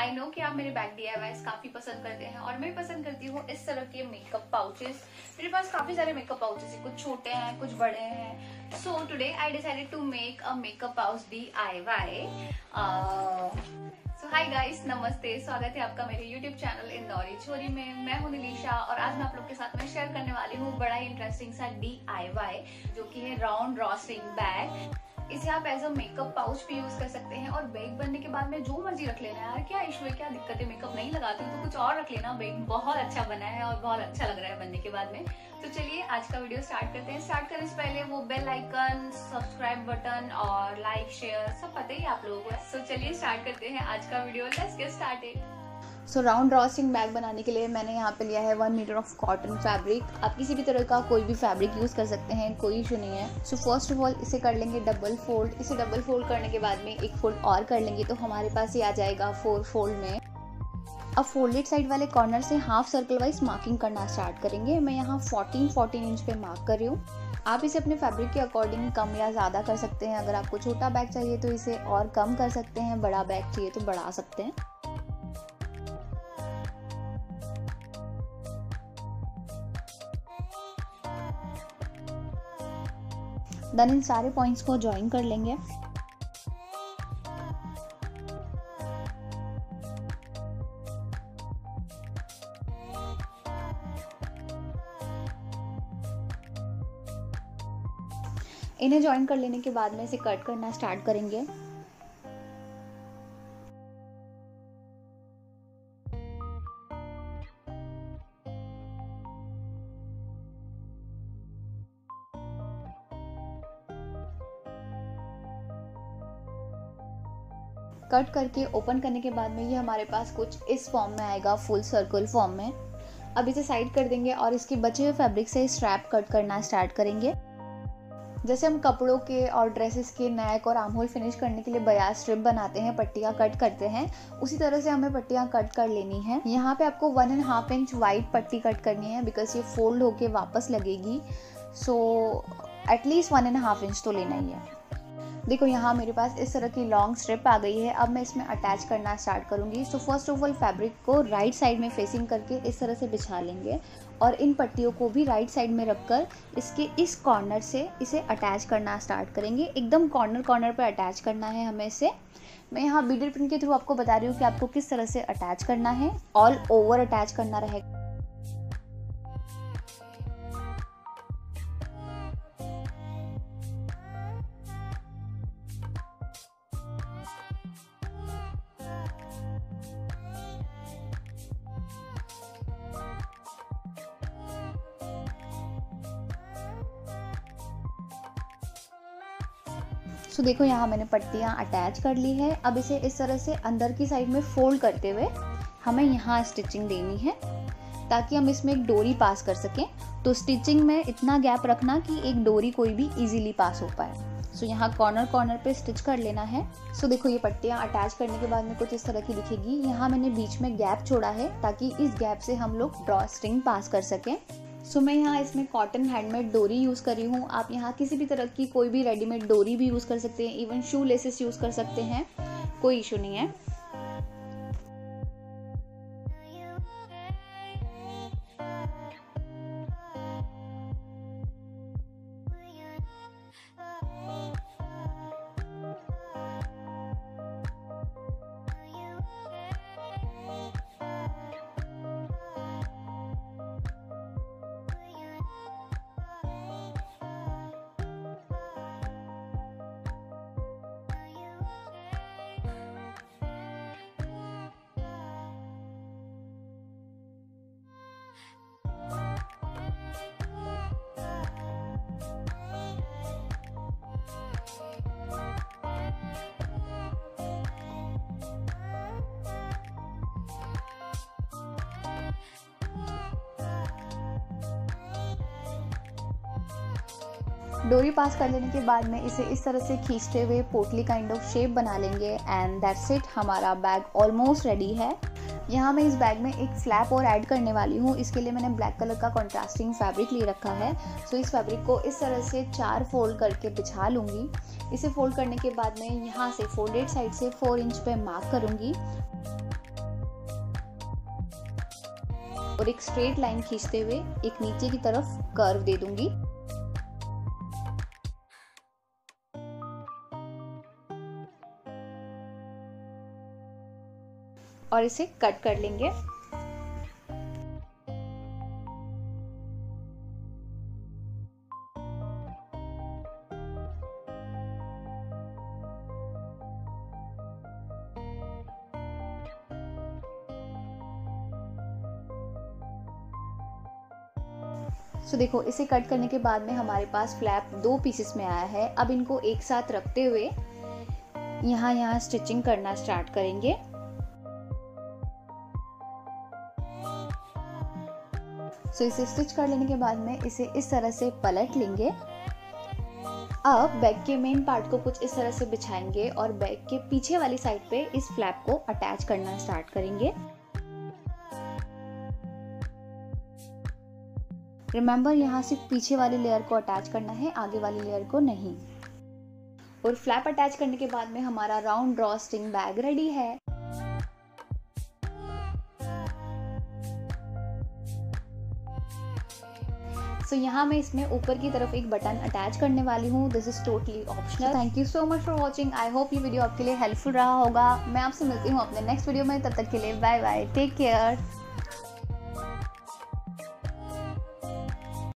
I know कि आप मेरे बैग DIYs काफी पसंद करते हैं और मैं पसंद करती हूँ इस तरह के मेकअप पाउचेस। मेरे पास काफी सारे मेकअप पाउचेस हैं, कुछ छोटे हैं कुछ बड़े हैं। So today I decided to make a makeup pouch DIY। So hi guys, नमस्ते, स्वागत है आपका मेरे YouTube चैनल इंदौरी छोरी में। मैं हूं निलीशा और आज मैं आप लोग के साथ में शेयर करने वाली हूँ बड़ा ही इंटरेस्टिंग सा DIY जो कि है राउंड ड्रॉस्ट्रिंग बैग। इसे आप एज अ मेकअप पाउच भी यूज कर सकते हैं और बैग बनने के बाद में जो मर्जी रख लेना यार, क्या इशू है, क्या दिक्कत है, मेकअप नहीं लगाती तो कुछ और रख लेना। बैग बहुत अच्छा बना है और बहुत अच्छा लग रहा है बनने के बाद में। तो चलिए आज का वीडियो स्टार्ट करते हैं। स्टार्ट करने से पहले वो बेल आइकन, सब्सक्राइब बटन और लाइक शेयर सब पता ही आप लोगों को है। तो चलिए स्टार्ट करते हैं आज का video. Let's get started. So round drawstring bag बनाने के लिए मैंने यहाँ पे लिया है 1 मीटर ऑफ कॉटन फैब्रिक। आप किसी भी तरह का कोई भी फैब्रिक यूज़ कर सकते हैं, कोई इशू नहीं है। सो फर्स्ट ऑफ ऑल इसे कर लेंगे डबल फोल्ड। इसे डबल फोल्ड करने के बाद में एक फोल्ड और कर लेंगे तो हमारे पास ये आ जाएगा 4 फोल्ड में। अब फोल्डेड साइड वाले कॉर्नर से हाफ सर्कल वाइज मार्किंग करना स्टार्ट करेंगे। मैं यहाँ 14 इंच पे मार्क कर रही हूँ। आप इसे अपने फैब्रिक के अकॉर्डिंग कम या ज़्यादा कर सकते हैं। अगर आपको छोटा बैग चाहिए तो इसे और कम कर सकते हैं, बड़ा बैग चाहिए तो बढ़ा सकते हैं। देन इन सारे पॉइंट्स को ज्वाइन कर लेंगे। इन्हें ज्वाइन कर लेने के बाद में इसे कट करना स्टार्ट करेंगे। कट करके ओपन करने के बाद में ये हमारे पास कुछ इस फॉर्म में आएगा, फुल सर्कल फॉर्म में। अब इसे साइड कर देंगे और इसके बचे हुए फैब्रिक से स्ट्रैप कट करना स्टार्ट करेंगे। जैसे हम कपड़ों के और ड्रेसेस के नेक और आर्म होल फिनिश करने के लिए बयास स्ट्रिप बनाते हैं, पट्टियाँ कट करते हैं, उसी तरह से हमें पट्टियाँ कट कर लेनी है। यहाँ पे आपको 1.5 इंच वाइड पट्टी कट करनी है बिकॉज ये फोल्ड होके वापस लगेगी। सो एटलीस्ट 1.5 इंच तो लेना ही है। देखो यहाँ मेरे पास इस तरह की लॉन्ग स्ट्रिप आ गई है। अब मैं इसमें अटैच करना स्टार्ट करूँगी। So first of all fabric को राइट साइड में फेसिंग करके इस तरह से बिछा लेंगे और इन पट्टियों को भी राइट साइड में रखकर इसके इस कॉर्नर से इसे अटैच करना स्टार्ट करेंगे। एकदम कॉर्नर पर अटैच करना है हमें इसे। मैं यहाँ बीडल पिन के थ्रू आपको बता रही हूँ कि आपको किस तरह से अटैच करना है। ऑल ओवर अटैच करना रहेगा। सो देखो यहाँ मैंने पट्टियाँ अटैच कर ली है। अब इसे इस तरह से अंदर की साइड में फोल्ड करते हुए हमें यहाँ स्टिचिंग देनी है ताकि हम इसमें एक डोरी पास कर सकें। तो स्टिचिंग में इतना गैप रखना कि एक डोरी कोई भी इजीली पास हो पाए। सो यहाँ कॉर्नर पे स्टिच कर लेना है। सो देखो ये पट्टियाँ अटैच करने के बाद में कुछ इस तरह की दिखेगी। यहाँ मैंने बीच में गैप छोड़ा है ताकि इस गैप से हम लोग ड्रॉ स्ट्रिंग पास कर सकें। सो मैं यहाँ इसमें कॉटन हैंडमेड डोरी यूज़ कर रही हूँ। आप यहाँ किसी भी तरह की कोई भी रेडीमेड डोरी भी यूज़ कर सकते हैं, इवन शू लेसेस यूज़ कर सकते हैं, कोई इशू नहीं है। डोरी पास कर लेने के बाद में इसे इस तरह से खींचते हुए पोटली काइंड ऑफ शेप बना लेंगे एंड दैट्स इट। हमारा बैग ऑलमोस्ट रेडी है। यहाँ मैं इस बैग में एक फ्लैप और ऐड करने वाली हूँ। इसके लिए मैंने ब्लैक कलर का कॉन्ट्रास्टिंग फैब्रिक ले रखा है। सो इस फैब्रिक को इस तरह से 4 फोल्ड करके बिछा लूँगी। इसे फोल्ड करने के बाद मैं यहाँ से फोल्डेड साइड से 4 इंच पे मार्क करूँगी। और एक स्ट्रेट लाइन खींचते हुए एक नीचे की तरफ कर्व दे दूंगी। और इसे कट कर लेंगे। सो देखो, इसे कट करने के बाद में हमारे पास फ्लैप 2 पीसेस में आया है। अब इनको एक साथ रखते हुए यहाँ स्टिचिंग करना स्टार्ट करेंगे। सो इसे स्टिच कर लेने के बाद में इसे इस तरह से पलट लेंगे। अब बैक के मेन पार्ट को कुछ इस तरह से बिछाएंगे और बैक के पीछे वाली साइड पे इस फ्लैप को अटैच करना स्टार्ट करेंगे। रिमेंबर, यहाँ सिर्फ पीछे वाली लेयर को अटैच करना है, आगे वाली लेयर को नहीं। और फ्लैप अटैच करने के बाद में हमारा round drawstring bag ready है। सो यहाँ मैं इसमें ऊपर की तरफ एक बटन अटैच करने वाली हूँ। This is totally optional. Thank you so much for watching. I hope ये वीडियो आपके लिए हेल्पफुल रहा होगा। मैं आपसे मिलती हूँ अपने नेक्स्ट वीडियो में। तब तक के लिए बाय बाय, टेक केयर।